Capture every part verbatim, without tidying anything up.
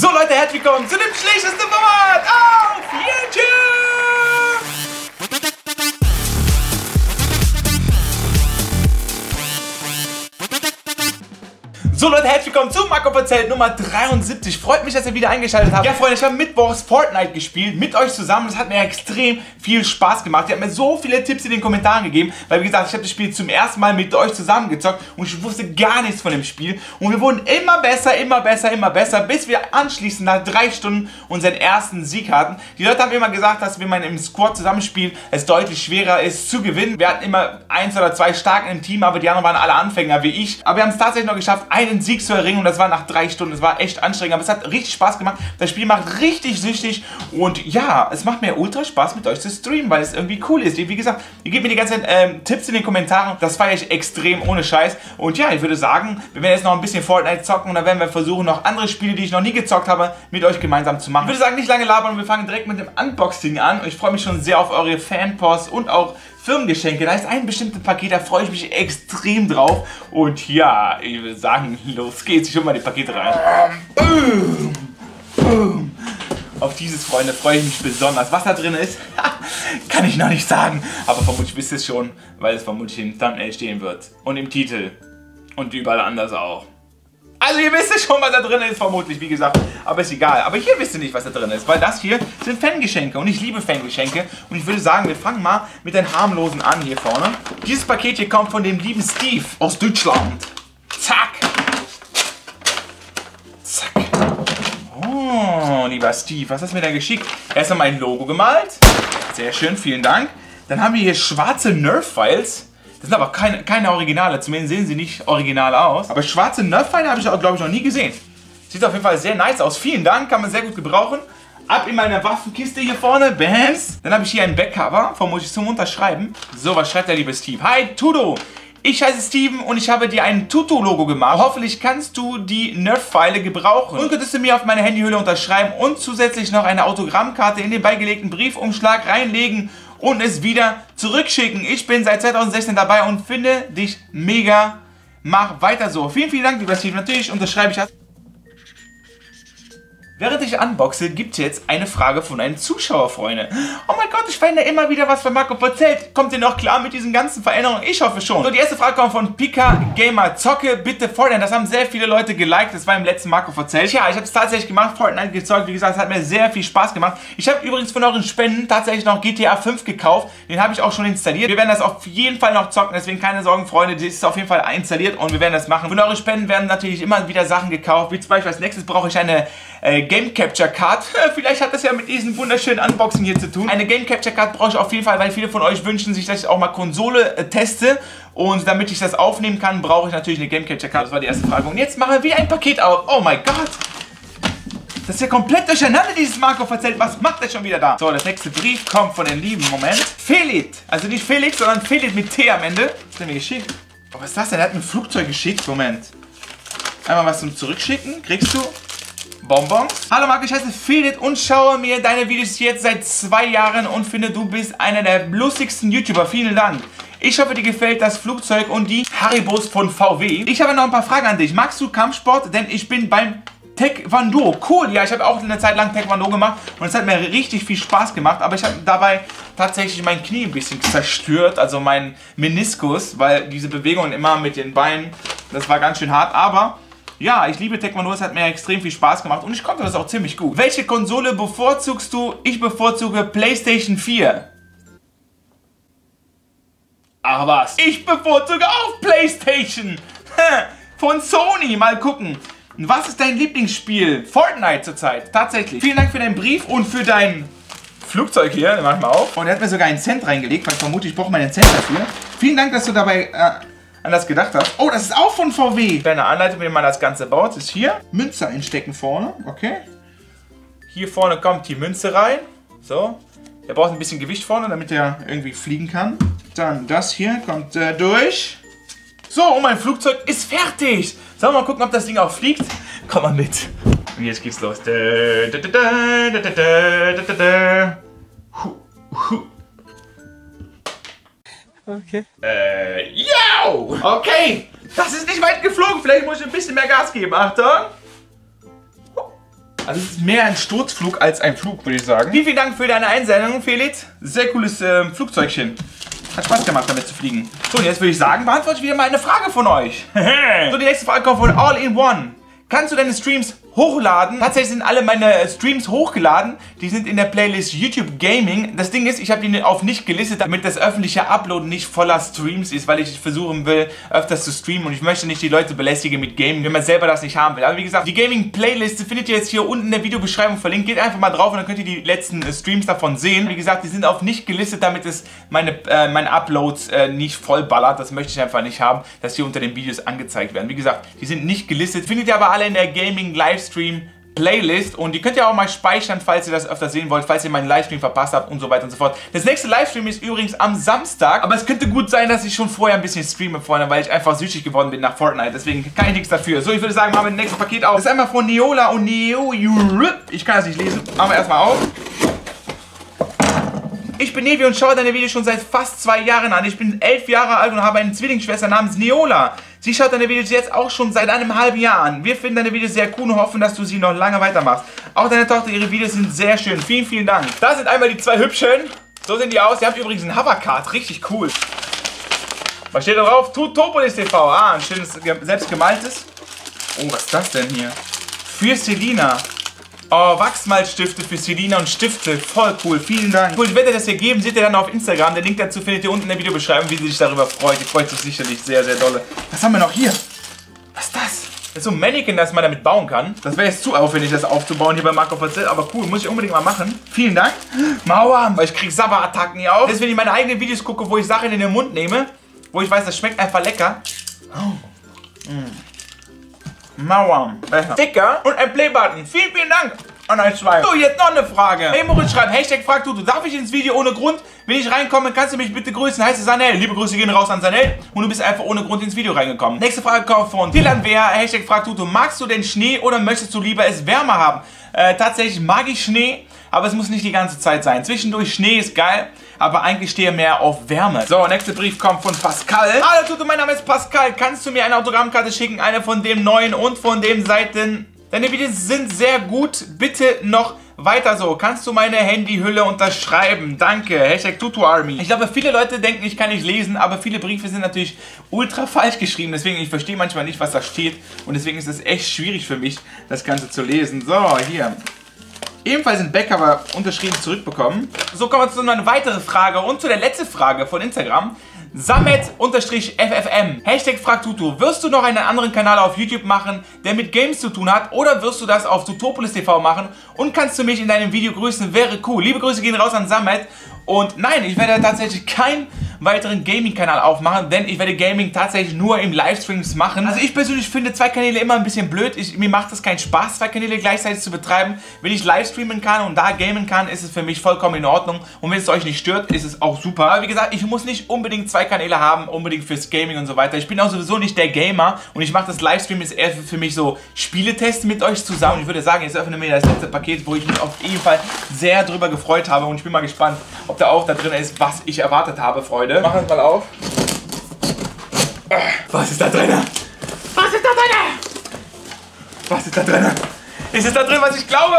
So Leute, herzlich willkommen zu dem schlechtesten Format auf YouTube! So Leute, herzlich willkommen zu Marco Verzelt Nummer dreiundsiebzig. Freut mich, dass ihr wieder eingeschaltet habt. Ja Freunde, ich habe mittwochs Fortnite gespielt, mit euch zusammen. Das hat mir extrem viel Spaß gemacht. Ihr habt mir so viele Tipps in den Kommentaren gegeben, weil wie gesagt, ich habe das Spiel zum ersten Mal mit euch zusammen gezockt und ich wusste gar nichts von dem Spiel. Und wir wurden immer besser, immer besser, immer besser, bis wir anschließend nach drei Stunden unseren ersten Sieg hatten. Die Leute haben immer gesagt, dass wenn man im Squad zusammenspielt, es deutlich schwerer ist zu gewinnen. Wir hatten immer eins oder zwei Starken im Team, aber die anderen waren alle Anfänger wie ich. Aber wir haben es tatsächlich noch geschafft, einen Sieg zu erringen und das war nach drei Stunden. Es war echt anstrengend, aber es hat richtig Spaß gemacht. Das Spiel macht richtig süchtig und ja, es macht mir ultra Spaß mit euch zu streamen, weil es irgendwie cool ist. Wie gesagt, ihr gebt mir die ganzen ähm, Tipps in den Kommentaren, das feiere ich extrem ohne Scheiß. Und ja, ich würde sagen, wir werden jetzt noch ein bisschen Fortnite zocken und dann werden wir versuchen, noch andere Spiele, die ich noch nie gezockt habe, mit euch gemeinsam zu machen. Ich würde sagen, nicht lange labern und wir fangen direkt mit dem Unboxing an. Ich freue mich schon sehr auf eure Fanpost und auch Firmengeschenke. Da ist ein bestimmtes Paket, da freue ich mich extrem drauf. Und ja, ich würde sagen, los geht's. Ich hole mal die Pakete rein. Boom, boom. Auf dieses, Freunde, freue ich mich besonders. Was da drin ist, kann ich noch nicht sagen. Aber vermutlich wisst ihr es schon, weil es vermutlich im Thumbnail stehen wird. Und im Titel. Und überall anders auch. Also ihr wisst schon, was da drin ist, vermutlich, wie gesagt. Aber ist egal. Aber hier wisst ihr nicht, was da drin ist. Weil das hier sind Fangeschenke. Und ich liebe Fangeschenke. Und ich würde sagen, wir fangen mal mit den harmlosen an hier vorne. Dieses Paket hier kommt von dem lieben Steve aus Deutschland. Zack. Zack. Oh, lieber Steve, was hast du mir da geschickt? Erst einmal ein Logo gemalt. Sehr schön, vielen Dank. Dann haben wir hier schwarze Nerf-Files. Das sind aber keine, keine Originale, zumindest sehen sie nicht original aus. Aber schwarze Nerf-Files habe ich auch, glaube ich, noch nie gesehen. Sieht auf jeden Fall sehr nice aus. Vielen Dank, kann man sehr gut gebrauchen. Ab in meine Waffenkiste hier vorne, Bams. Dann habe ich hier ein Backcover, vermutlich zum Unterschreiben. So, was schreibt der liebe Steve? Hi, Tudo. Ich heiße Steven und ich habe dir ein Tutu-Logo gemacht. Hoffentlich kannst du die Nerf-Pfeile gebrauchen. Und könntest du mir auf meine Handyhülle unterschreiben und zusätzlich noch eine Autogrammkarte in den beigelegten Briefumschlag reinlegen und es wieder zurückschicken. Ich bin seit zweitausendsechzehn dabei und finde dich mega. Mach weiter so. Vielen, vielen Dank, lieber Steve. Natürlich unterschreibe ich das. Während ich unboxe, gibt es jetzt eine Frage von einem Zuschauer, Freunde. Oh mein Gott, ich verändere immer wieder was bei Marco Verzelt. Kommt ihr noch klar mit diesen ganzen Veränderungen? Ich hoffe schon. So, die erste Frage kommt von Pika Gamer. Zocke bitte Fortnite. Das haben sehr viele Leute geliked. Das war im letzten Marco Verzelt. Ja, ich habe es tatsächlich gemacht. Fortnite gezockt. Wie gesagt, es hat mir sehr viel Spaß gemacht. Ich habe übrigens von euren Spenden tatsächlich noch G T A fünf gekauft. Den habe ich auch schon installiert. Wir werden das auf jeden Fall noch zocken. Deswegen keine Sorgen, Freunde. Das ist auf jeden Fall installiert und wir werden das machen. Von euren Spenden werden natürlich immer wieder Sachen gekauft. Wie zum Beispiel als nächstes brauche ich eine äh, Game Capture Card. Vielleicht hat das ja mit diesem wunderschönen Unboxing hier zu tun. Eine Game Capture Card brauche ich auf jeden Fall, weil viele von euch wünschen sich, dass ich auch mal Konsole äh, teste. Und damit ich das aufnehmen kann, brauche ich natürlich eine Game Capture Card. Das war die erste Frage. Und jetzt machen wir wieder ein Paket auf. Oh mein Gott! Das ist ja komplett durcheinander, dieses Marco Verzelt. Was macht der schon wieder da? So, das nächste Brief kommt von den lieben, Moment. Felit. Also nicht Felix, sondern Felit mit T am Ende. Was hat er mir geschickt? Oh, was ist das denn? Er hat mir ein Flugzeug geschickt. Moment. Einmal was zum Zurückschicken. Kriegst du Bonbons. Hallo Marco, ich heiße Felit und schaue mir deine Videos jetzt seit zwei Jahren und finde, du bist einer der lustigsten YouTuber. Vielen Dank. Ich hoffe, dir gefällt das Flugzeug und die Haribos von V W. Ich habe noch ein paar Fragen an dich. Magst du Kampfsport? Denn ich bin beim Taekwondo. Cool, ja, ich habe auch eine Zeit lang Taekwondo gemacht und es hat mir richtig viel Spaß gemacht, aber ich habe dabei tatsächlich mein Knie ein bisschen zerstört, also mein Meniskus, weil diese Bewegungen immer mit den Beinen, das war ganz schön hart, aber ja, ich liebe Taekwondo, es hat mir extrem viel Spaß gemacht und ich konnte das auch ziemlich gut. Welche Konsole bevorzugst du? Ich bevorzuge PlayStation vier. Ach was? Ich bevorzuge auch PlayStation. Von Sony. Mal gucken. Was ist dein Lieblingsspiel? Fortnite zurzeit. Tatsächlich. Vielen Dank für deinen Brief und für dein Flugzeug hier. Den mach ich mal auf. Und er hat mir sogar einen Cent reingelegt, weil vermutlich ich brauche mal einen Cent dafür. Vielen Dank, dass du dabei äh, an das gedacht hast. Oh, das ist auch von V W. Kleine Anleitung, wie man das Ganze baut. Das ist hier. Münze einstecken vorne. Okay. Hier vorne kommt die Münze rein. So. Der braucht ein bisschen Gewicht vorne, damit er irgendwie fliegen kann. Dann das hier kommt äh, durch. So, und mein Flugzeug ist fertig. Sollen wir mal gucken, ob das Ding auch fliegt? Komm mal mit. Und jetzt geht's los. Okay. Äh, yo! Okay. Das ist nicht weit geflogen. Vielleicht muss ich ein bisschen mehr Gas geben. Achtung. Also es ist mehr ein Sturzflug als ein Flug, würde ich sagen. Vielen, vielen Dank für deine Einsendung, Felix. Sehr cooles äh, Flugzeugchen. Hat Spaß gemacht, damit zu fliegen. So, und jetzt würde ich sagen, beantworte ich wieder mal eine Frage von euch. So, die nächste Frage kommt von All in One. Kannst du deine Streams hochladen? Tatsächlich sind alle meine Streams hochgeladen. Die sind in der Playlist YouTube Gaming. Das Ding ist, ich habe die auf nicht gelistet, damit das öffentliche Uploaden nicht voller Streams ist, weil ich versuchen will, öfters zu streamen und ich möchte nicht die Leute belästigen mit Gaming, wenn man selber das nicht haben will. Aber wie gesagt, die Gaming-Playliste findet ihr jetzt hier unten in der Videobeschreibung verlinkt. Geht einfach mal drauf und dann könnt ihr die letzten äh, Streams davon sehen. Wie gesagt, die sind auf nicht gelistet, damit es meine, äh, meine Uploads äh, nicht voll ballert. Das möchte ich einfach nicht haben, dass die unter den Videos angezeigt werden. Wie gesagt, die sind nicht gelistet. Findet ihr aber alle in der Gaming-Livestream Playlist und die könnt ihr auch mal speichern, falls ihr das öfter sehen wollt, falls ihr meinen Livestream verpasst habt und so weiter und so fort. Das nächste Livestream ist übrigens am Samstag, aber es könnte gut sein, dass ich schon vorher ein bisschen streame vorne, weil ich einfach süchtig geworden bin nach Fortnite, deswegen kann ich nichts dafür. So, ich würde sagen, machen wir das nächste Paket auf. Das ist einmal von Neola und Neo Europe. Ich kann das nicht lesen. Machen wir erstmal auf. Ich bin Nevi und schaue deine Videos schon seit fast zwei Jahren an. Ich bin elf Jahre alt und habe eine Zwillingsschwester namens Neola. Sie schaut deine Videos jetzt auch schon seit einem halben Jahr an. Wir finden deine Videos sehr cool und hoffen, dass du sie noch lange weitermachst. Auch deine Tochter, ihre Videos sind sehr schön. Vielen, vielen Dank. Da sind einmal die zwei hübschen. So sehen die aus. Ihr habt übrigens ein Hovercard. Richtig cool. Was steht da drauf? Tutopolis T V. Ah, ein schönes, selbst gemaltes. Oh, was ist das denn hier? Für Selina. Oh, Wachsmalstifte für Selina und Stifte. Voll cool, vielen Dank. Cool, ich werde das hier geben, seht ihr dann auf Instagram. Den Link dazu findet ihr unten in der Videobeschreibung, wie sie sich darüber freut. Die freut sich sicherlich sehr, sehr dolle. Was haben wir noch hier? Was ist das? Das ist so ein Mannequin, das man damit bauen kann. Das wäre jetzt zu aufwendig, das aufzubauen hier bei Marco Verzell, aber cool, muss ich unbedingt mal machen. Vielen Dank. Mauer, weil ich krieg Sabber-Attacken hier auf. Jetzt, wenn ich meine eigenen Videos gucke, wo ich Sachen in den Mund nehme, wo ich weiß, das schmeckt einfach lecker. Oh. Mm. Mauern. Sticker und ein Playbutton. Vielen, vielen Dank an euch zwei. So, jetzt noch eine Frage. Hey Moritz schreibt, Hashtag fragt Tutu, darf ich ins Video ohne Grund? Wenn ich reinkomme, kannst du mich bitte grüßen. Heißt es Sanel. Liebe Grüße gehen raus an Sanel. Und du bist einfach ohne Grund ins Video reingekommen. Nächste Frage kommt von Dylan Wehr. Hashtag fragt Tutu, magst du den Schnee oder möchtest du lieber es wärmer haben? Äh, tatsächlich mag ich Schnee, aber es muss nicht die ganze Zeit sein. Zwischendurch Schnee ist geil, aber eigentlich stehe ich mehr auf Wärme. So, nächster Brief kommt von Pascal. Hallo Tutu, mein Name ist Pascal. Kannst du mir eine Autogrammkarte schicken? Eine von dem neuen und von dem Seiten. Deine Videos sind sehr gut. Bitte noch weiter so. Kannst du meine Handyhülle unterschreiben? Danke. Hashtag Tutu Army. Ich glaube, viele Leute denken, ich kann nicht lesen, aber viele Briefe sind natürlich ultra falsch geschrieben. Deswegen, ich verstehe manchmal nicht, was da steht. Und deswegen ist es echt schwierig für mich, das Ganze zu lesen. So, hier. Ebenfalls ein Backcover unterschrieben zurückbekommen. So, kommen wir zu einer weiteren Frage und zu der letzten Frage von Instagram. Samet-F F M. Hashtag fragt Tutu. Wirst du noch einen anderen Kanal auf YouTube machen, der mit Games zu tun hat? Oder wirst du das auf Tutopolis T V machen? Und kannst du mich in deinem Video grüßen? Wäre cool. Liebe Grüße gehen raus an Samet. Und nein, ich werde tatsächlich keinen weiteren Gaming-Kanal aufmachen, denn ich werde Gaming tatsächlich nur im Livestreams machen. Also ich persönlich finde zwei Kanäle immer ein bisschen blöd. Ich, mir macht es keinen Spaß, zwei Kanäle gleichzeitig zu betreiben. Wenn ich Livestreamen kann und da gamen kann, ist es für mich vollkommen in Ordnung. Und wenn es euch nicht stört, ist es auch super. Aber wie gesagt, ich muss nicht unbedingt zwei Kanäle haben, unbedingt fürs Gaming und so weiter. Ich bin auch sowieso nicht der Gamer und ich mache das Livestream ist eher für mich so Spieletests mit euch zusammen. Und ich würde sagen, jetzt öffnen wir das letzte Paket, wo ich mich auf jeden Fall sehr drüber gefreut habe und ich bin mal gespannt, ob da auch da drin ist, was ich erwartet habe, Freunde. Machen wir es mal auf. Was ist da drin? Was ist da drin? Was ist da drin? Ist es da drin, was ich glaube?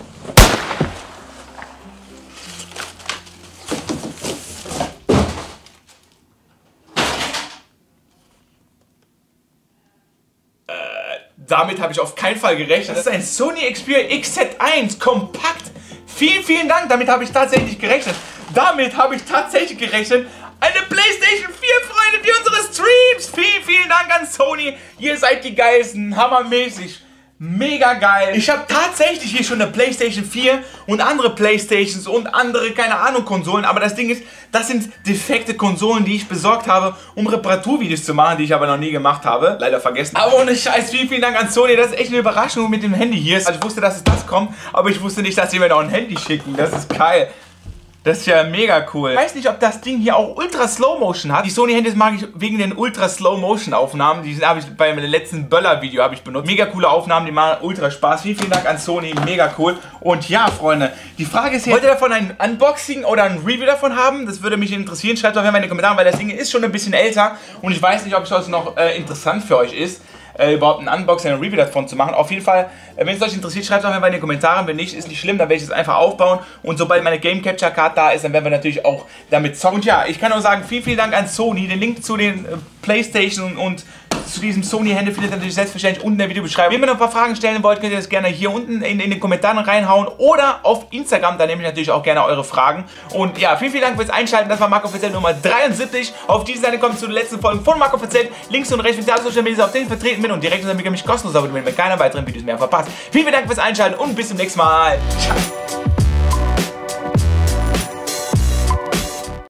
Äh, damit habe ich auf keinen Fall gerechnet. Das ist ein Sony Xperia X Z eins Kompakt. Vielen, vielen Dank. Damit habe ich tatsächlich gerechnet. Damit habe ich tatsächlich gerechnet. Eine PlayStation vier, Freunde, für unsere Streams. Vielen, vielen Dank an Sony. Ihr seid die geilsten. Hammermäßig. Mega geil. Ich habe tatsächlich hier schon eine PlayStation vier und andere Playstations und andere, keine Ahnung, Konsolen. Aber das Ding ist, das sind defekte Konsolen, die ich besorgt habe, um Reparaturvideos zu machen, die ich aber noch nie gemacht habe. Leider vergessen. Aber ohne Scheiß, vielen, vielen Dank an Sony. Das ist echt eine Überraschung mit dem Handy hier. Also ich wusste, dass es das kommt, aber ich wusste nicht, dass sie mir noch ein Handy schicken. Das ist geil. Das ist ja mega cool. Ich weiß nicht, ob das Ding hier auch Ultra Slow Motion hat. Die Sony Handys mag ich wegen den Ultra Slow Motion Aufnahmen. Die habe ich beim letzten Böller-Video habe ich benutzt. Mega coole Aufnahmen, die machen ultra Spaß. Vielen, vielen Dank an Sony, mega cool. Und ja, Freunde, die Frage ist hier, wollt ihr davon ein Unboxing oder ein Review davon haben? Das würde mich interessieren. Schreibt doch gerne mal in die Kommentare, weil das Ding ist schon ein bisschen älter. Und ich weiß nicht, ob es noch äh, interessant für euch ist. äh, überhaupt ein Unboxing und ein Review davon zu machen. Auf jeden Fall, äh, wenn es euch interessiert, schreibt es auch mal in die Kommentare. Wenn nicht, ist nicht schlimm, dann werde ich es einfach aufbauen. Und sobald meine Game Capture Card da ist, dann werden wir natürlich auch damit zocken. Und ja, ich kann nur sagen, vielen, vielen Dank an Sony. Den Link zu den äh, PlayStation und zu diesem Sony-Handy findet ihr natürlich selbstverständlich unten in der Videobeschreibung. Wenn ihr noch ein paar Fragen stellen wollt, könnt ihr das gerne hier unten in, in den Kommentaren reinhauen oder auf Instagram, da nehme ich natürlich auch gerne eure Fragen. Und ja, vielen, vielen Dank fürs Einschalten. Das war Marco Verzelt Nummer dreiundsiebzig. Auf diese Seite kommt zu den letzten Folgen von Marco Verzelt. Links und rechts mit alle Social Media, auf denen ich vertreten bin und direkt unter mir mich kostenlos abonnieren, wenn ihr keine weiteren Videos mehr verpasst. Vielen, vielen Dank fürs Einschalten und bis zum nächsten Mal. Ciao.